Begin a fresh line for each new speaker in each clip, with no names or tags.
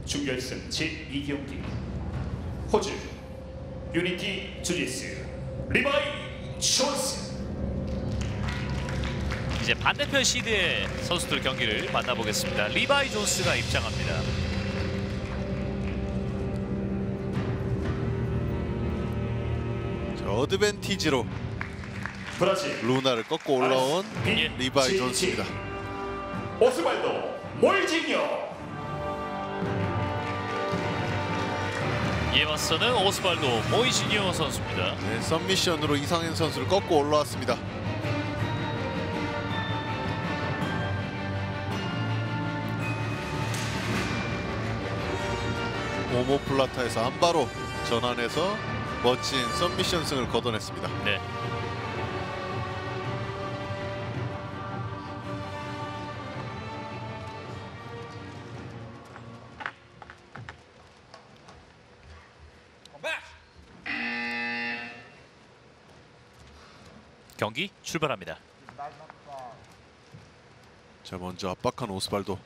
준결승 제2경기 호주 유니티 주짓수 리바이 존스.
이제 반대편 시드의 선수들 경기를 만나보겠습니다. 리바이 존스가 입장합니다.
자, 어드밴티지로
브라질
루나를 꺾고 올라온 리바이 존스입니다.
오스발도 몰지뇨.
이에 맞서는 오스발도 모이지니오 선수입니다.
네, 썸미션으로 이상현 선수를 꺾고 올라왔습니다. 오모플라타에서 안바로 전환해서 멋진 썸미션 승을 거둬냈습니다.
네. 경기 출발합니다.
자, 먼저 압박한 오스발도.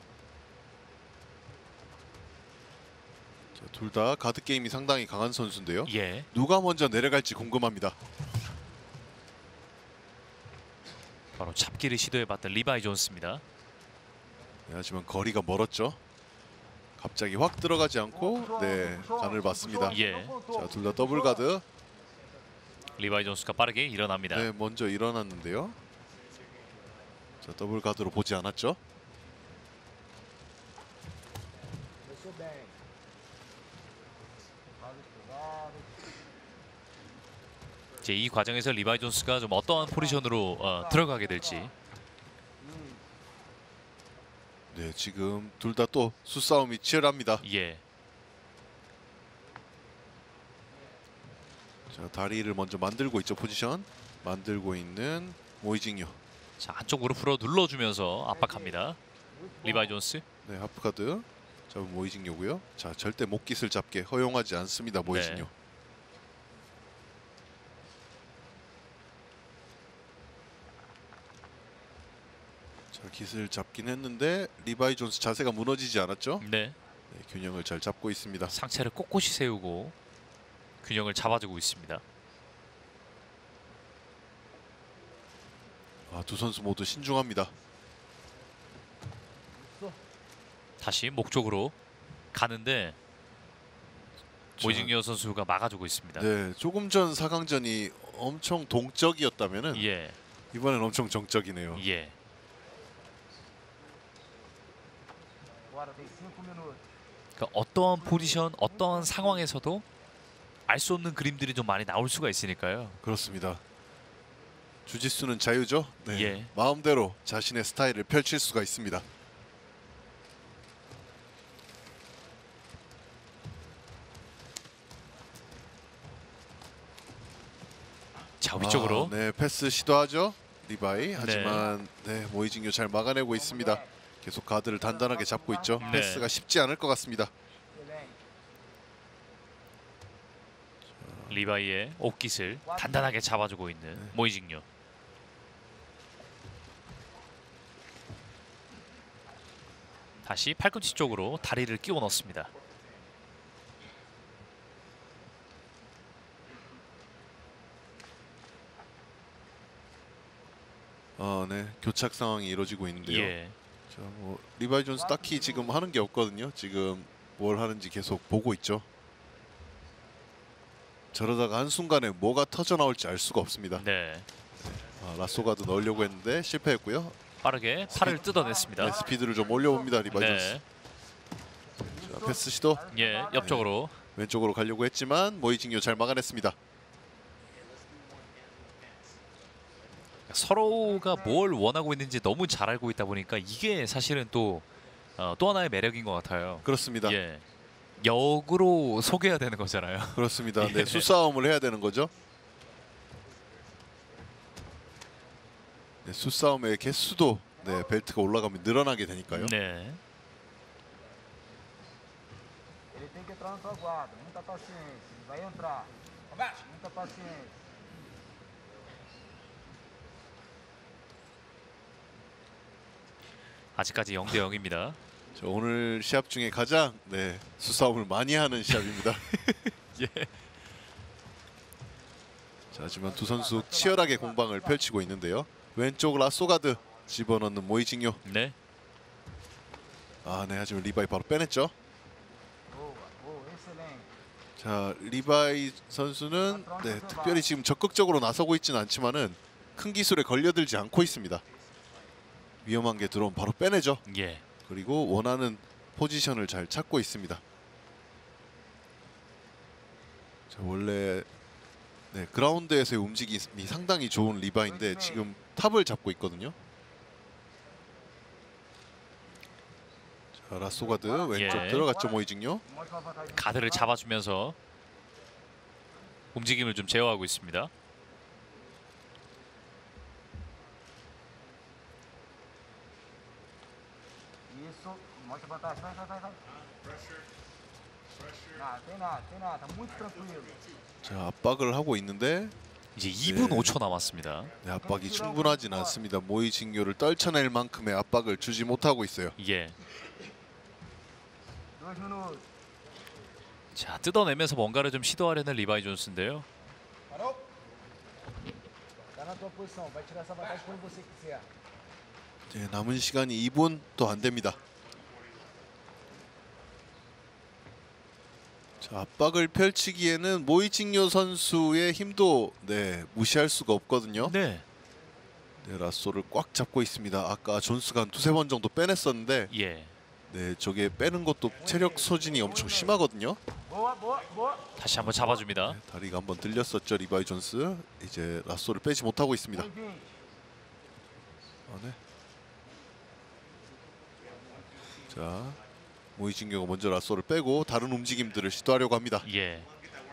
둘 다 가드 게임이 상당히 강한 선수인데요.
예.
누가 먼저 내려갈지 궁금합니다.
바로 잡기를 시도해봤던 리바이 존스입니다.
네, 하지만 거리가 멀었죠. 갑자기 확 들어가지 않고 간을 봤습니다.
예.
자, 둘 다 더블 가드.
리바이 존스가 빠르게 일어납니다.
네, 먼저 일어났는데요. 자, 더블 가드로 보지 않았죠.
이제 이 과정에서 리바이 존스가 좀 어떠한 포지션으로 들어가게 될지.
네, 지금 둘 다 또 수싸움이 치열합니다.
예.
자, 다리를 먼저 만들고 있죠. 포지션 만들고 있는 모이징요.
자, 안쪽으로 풀어 눌러주면서 압박합니다. 리바이 존스.
네, 하프가드 잡은 모이징요고요. 자, 절대 목깃을 잡게 허용하지 않습니다. 모이징요.
네.
자, 깃을 잡긴 했는데 리바이 존스 자세가 무너지지 않았죠.
네.
네, 균형을 잘 잡고 있습니다.
상체를 꼿꼿이 세우고 균형을 잡아주고 있습니다.
두 선수 모두 신중합니다.
다시 목 쪽으로 가는데 모이징요 선수가 막아주고 있습니다.
네, 조금 전 4강전이 엄청 동적이었다면은
예.
이번엔 엄청 정적이네요.
예. 그러니까 어떠한 포지션, 어떠한 상황에서도 알 수 없는 그림들이 좀 많이 나올 수가 있으니까요.
그렇습니다. 주짓수는 자유죠. 네,
예.
마음대로 자신의 스타일을 펼칠 수가 있습니다.
자, 위쪽으로.
네, 패스 시도하죠. 리바이. 하지만 네, 모이징요 잘 막아내고 있습니다. 계속 가드를 단단하게 잡고 있죠.
네.
패스가 쉽지 않을 것 같습니다.
리바이의 옷깃을 단단하게 잡아주고 있는 모이징요. 다시 팔꿈치 쪽으로 다리를 끼워 넣습니다.
네, 교착 상황이 이루어지고 있는데요.
예.
자, 리바이 존스 딱히 지금 하는 게 없거든요. 지금 뭘 하는지 계속 보고 있죠. 저러다가 한순간에 뭐가 터져 나올지 알 수가 없습니다.
네.
라쏘 가드 넣으려고 했는데 실패했고요.
빠르게 팔을 뜯어냈습니다.
네, 스피드를 좀 올려봅니다. 리바이 존스.
네.
자, 패스 시도.
예, 옆쪽으로.
왼쪽으로 가려고 했지만 모이징요 잘 막아냈습니다.
서로가 뭘 원하고 있는지 너무 잘 알고 있다 보니까 이게 사실은 또 하나의 매력인 것 같아요.
그렇습니다.
예. 역으로 속여야 되는 거잖아요.
그렇습니다.
예.
네, 수싸움을 해야 되는 거죠. 네, 수싸움의 개수도 벨트가 올라가면 늘어나게 되니까요.
네.
Ele tem que entrar na sua guarda, muita paciência, ele vai entrar. Muita paciência.
아직까지 0대 0입니다.
자, 오늘 시합 중에 가장 수싸움을 많이 하는 시합입니다.
예.
자, 하지만 두 선수 치열하게 공방을 펼치고 있는데요. 왼쪽 라쏘가드 집어넣는 모이징요.
네.
하지만 리바이 바로 빼냈죠.
Boa, boa, excelente.
자, 리바이 선수는 특별히 지금 적극적으로 나서고 있지는 않지만은 큰 기술에 걸려들지 않고 있습니다. 위험한 게 들어오면 바로 빼내죠.
예.
그리고 원하는 포지션을 잘 찾고 있습니다. 자, 원래 그라운드에서의 움직임이 상당히 좋은 리바인데 지금 탑을 잡고 있거든요. 자, 라쏘가드 왼쪽
예.
들어갔죠, 모이징요.
Uma ótima vantagem.
가드를 잡아주면서 움직임을 좀 제어하고 있습니다.
Isso, mostra a vantagem. Vai. Tem nada. Tá muito tranquilo.
자, 압박을 하고 있는데
이제 2분 5초 남았습니다.
압박이 충분하진 않습니다. 모이징요를 떨쳐낼 만큼의 압박을 주지 못하고 있어요.
예.
2 minutos.
자, 뜯어내면서 뭔가를 좀 시도하려는 리바이 존스인데요.
Parou? Tá na tua posição. Vai tirar essa vantagem quando você quiser.
남은 시간이 2분도 안 됩니다. 자, 압박을 펼치기에는 모이징요 선수의 힘도 무시할 수가 없거든요.
네.
라쏘를 꽉 잡고 있습니다. 아까 존스가 한 두세 번 정도 빼냈었는데
예.
저게 빼는 것도 체력 소진이 엄청 심하거든요.
Boa.
다시 한번 잡아줍니다.
다리가 한번 들렸었죠, 리바이 존스. 이제 라쏘를 빼지 못하고 있습니다.
Bem-vindo.
자, 모이징요가 먼저 라쏘를 빼고 다른 움직임들을 시도하려고 합니다.
예.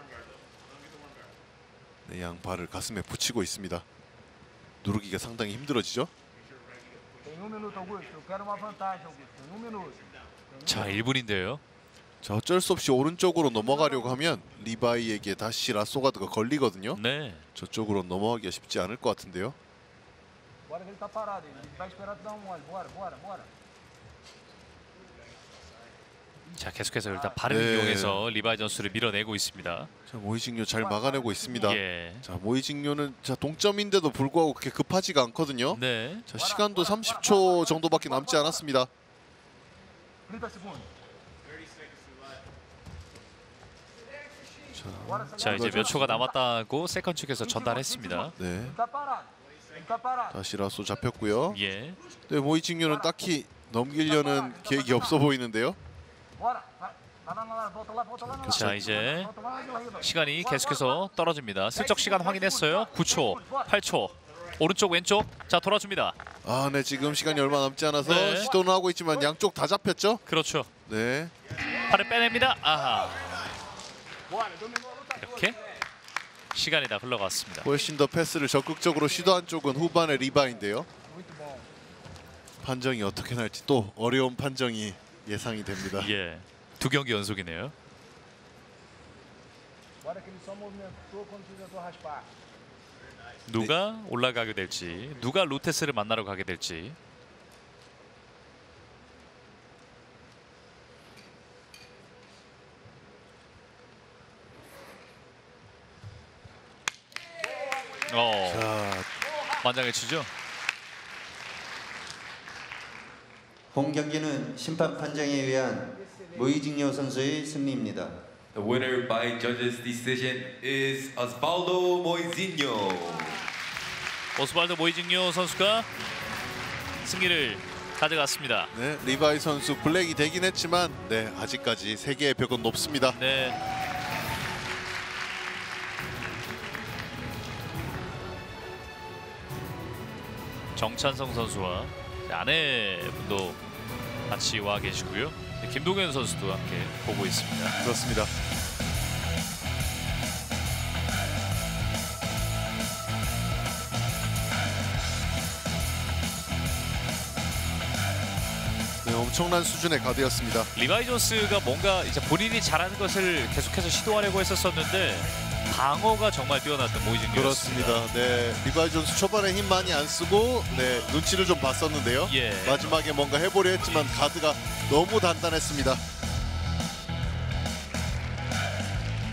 양발을 가슴에 붙이고 있습니다. 누르기가 상당히 힘들어지죠.
Tem 1 minuto, Augusto. Eu quero uma vantagem, Augusto. Tem 1 minuto.
자, 1분인데요.
자, 어쩔 수 없이 오른쪽으로 넘어가려고 하면 리바이에게 다시 라쏘가드가 걸리거든요.
네.
저쪽으로 넘어가기가 쉽지 않을 것 같은데요.
Bora que ele tá parado. Ele vai esperar tu dar um mole. Bora.
자, 계속해서 일단 발을
네.
이용해서 리바이 존스를 밀어내고 있습니다.
자, 모이징요 잘 막아내고 있습니다.
예.
자, 모이징요는 동점인데도 불구하고 그렇게 급하지가 않거든요.
네.
자, 시간도 30초 정도밖에 남지 않았습니다.
30 segundos.
자, 이제 몇 초가 남았다고 세컨 측에서 전달했습니다.
네,
Ele tá parado.
다시 라쏘 잡혔고요.
예.
모이징요는 딱히 넘기려는 계획이 없어 보이는데요.
Bora. Vai. Volta lá.
자, 이제
Volta lá de lá.
시간이 계속해서 떨어집니다. 슬쩍 시간 확인했어요. 9초, 8초. 오른쪽 왼쪽. 자, 돌아줍니다.
지금 시간이 얼마 남지 않아서
네.
시도는 하고 있지만 양쪽 다 잡혔죠.
그렇죠.
네,
팔을 빼냅니다. 아하. 이렇게 시간이 다 흘러갔습니다.
훨씬 더 패스를 적극적으로 시도한 쪽은 후반의 리바인데요.
Muito bom.
판정이 어떻게 날지 또 어려운 판정이 예상이 됩니다.
예. 2경기 연속이네요.
Bora que ele só movimentou quando tentou raspar.
누가 올라가게 될지, 누가 루테스를 만나러 가게 될지.
자,
만장의 치죠.
본 경기는 심판 판정에 의한 모이징요 선수의 승리입니다.
The winner by judges' decision is Osvaldo Moizinho.
오스발도 모이징요 선수가 승리를 가져갔습니다.
네, 리바이 선수 블랙이 되긴 했지만 아직까지 세계의 벽은 높습니다.
네. 정찬성 선수와 아내분도 같이 와 계시고요. 김동현 선수도 함께 보고 있습니다.
그렇습니다. 네, 엄청난 수준의 가드였습니다.
리바이 존스가 뭔가 이제 본인이 잘하는 것을 계속해서 시도하려고 했었었는데 방어가 정말 뛰어났던 모이징요였습니다.
그렇습니다. 네, 리바이 존스 초반에 힘 많이 안 쓰고 네, 눈치를 좀 봤었는데요.
예.
마지막에 뭔가 해보려 했지만 가드가 너무 단단했습니다.